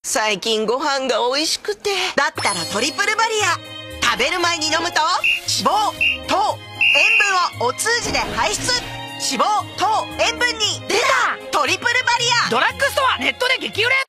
最近ご飯が美味しくて。だったらトリプルバリア。食べる前に飲むと脂肪、糖、塩分をお通じで排出。脂肪、糖、塩分に出たトリプルバリア。 ドラッグストアネットで激売れ。